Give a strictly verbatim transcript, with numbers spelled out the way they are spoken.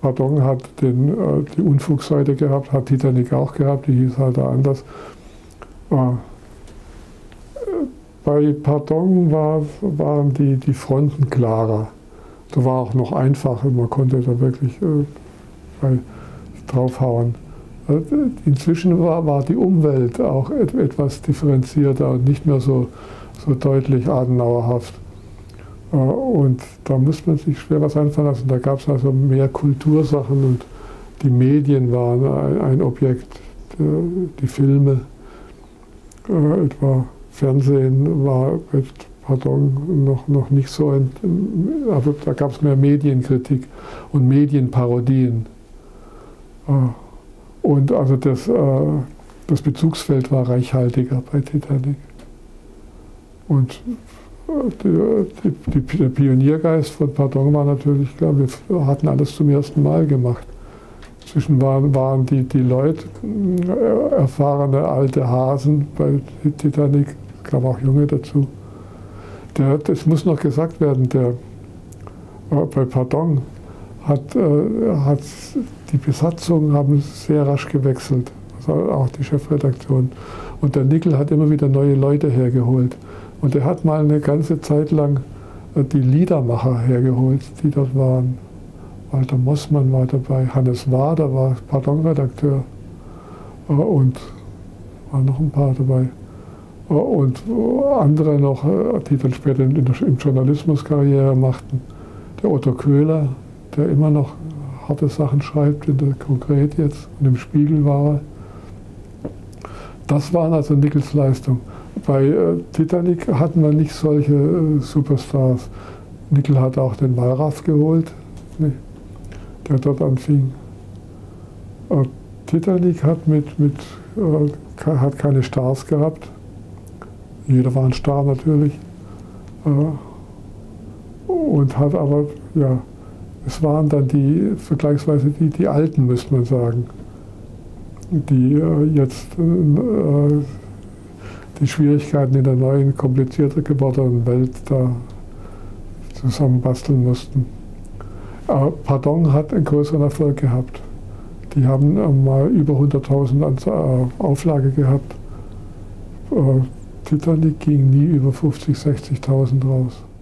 Pardon hat den, äh, die Unfugseite gehabt, hat Titanic auch gehabt, die hieß halt anders. Äh, bei Pardon war, waren die, die Fronten klarer. Da war auch noch einfacher, man konnte da wirklich äh, draufhauen. Äh, inzwischen war, war die Umwelt auch et, etwas differenzierter und nicht mehr so, so deutlich adenauerhaft. Äh, und da musste man sich schwer was einfallen lassen. Da gab es also mehr Kultursachen und die Medien waren ein, ein Objekt, äh, die Filme, äh, etwa Fernsehen war mit Pardon noch, noch nicht so, ein, also da gab es mehr Medienkritik und Medienparodien. Und also das, das Bezugsfeld war reichhaltiger bei Titanic. Und die, die, der Pioniergeist von Pardon war natürlich, ich glaube, wir hatten alles zum ersten Mal gemacht. Inzwischen waren, waren die, die Leute erfahrene alte Hasen bei Titanic, ich glaube auch Junge dazu. Der, das muss noch gesagt werden, der, äh, bei Pardon hat, äh, hat die Besatzung haben sehr rasch gewechselt, also auch die Chefredaktion. Und der Nickel hat immer wieder neue Leute hergeholt. Und er hat mal eine ganze Zeit lang äh, die Liedermacher hergeholt, die dort waren. Walter Mossmann war dabei, Hannes Wader war Pardon-Redakteur äh, und waren noch ein paar dabei. Und andere noch, die dann später in der, im Journalismus Karriere machten. Der Otto Köhler, der immer noch harte Sachen schreibt, in der Konkret jetzt, und im Spiegel war er. Das waren also Nickels Leistungen. Bei äh, Titanic hatten wir nicht solche äh, Superstars. Nickel hat auch den Wallraff geholt, nee, der dort anfing. Äh, Titanic hat, mit, mit, äh, hat keine Stars gehabt. Jeder war ein Star natürlich. Und hat aber, ja, es waren dann die, vergleichsweise die, die Alten, müsste man sagen, die jetzt die Schwierigkeiten in der neuen, komplizierter gewordenen Welt da zusammenbasteln mussten. Pardon hat einen größeren Erfolg gehabt. Die haben mal über hunderttausend Auflage gehabt. Titanic ging nie über fünfzigtausend, sechzigtausend raus.